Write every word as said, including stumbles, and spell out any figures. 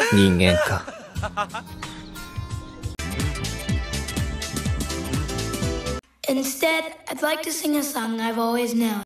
人間か。 Instead, I'd like to sing a song I've always known.